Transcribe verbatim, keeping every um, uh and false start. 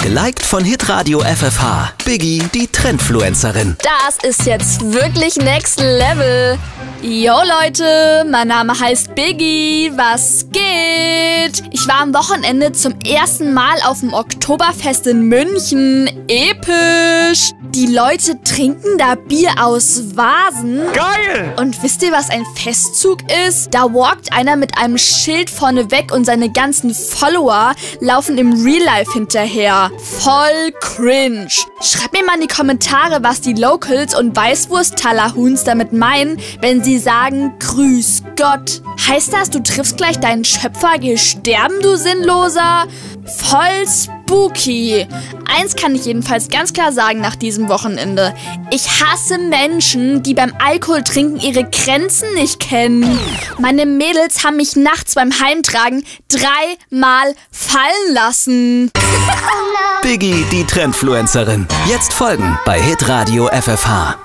Geliked von Hitradio F F H. Biggie, die Trendfluencerin. Das ist jetzt wirklich Next Level. Yo Leute, mein Name heißt Biggie. Was geht? Ich war am Wochenende zum ersten Mal auf dem Oktoberfest in München. Episch. Die Leute trinken da Bier aus Vasen. Geil! Und wisst ihr, was ein Festzug ist? Da walkt einer mit einem Schild vorne weg und seine ganzen Follower laufen im Real Life hinterher. Voll cringe. Schreibt mir mal in die Kommentare, was die Locals und Weißwurst-Talahuns damit meinen, wenn sie sagen, grüß Gott. Heißt das, du triffst gleich deinen Schöpfer, geh sterben, du Sinnloser? Voll spooky. Eins kann ich jedenfalls ganz klar sagen nach diesem Wochenende. Ich hasse Menschen, die beim Alkohol trinken ihre Grenzen nicht kennen. Meine Mädels haben mich nachts beim Heimtragen dreimal fallen lassen. Biggie, die Trendfluencerin. Jetzt folgen bei Hitradio F F H.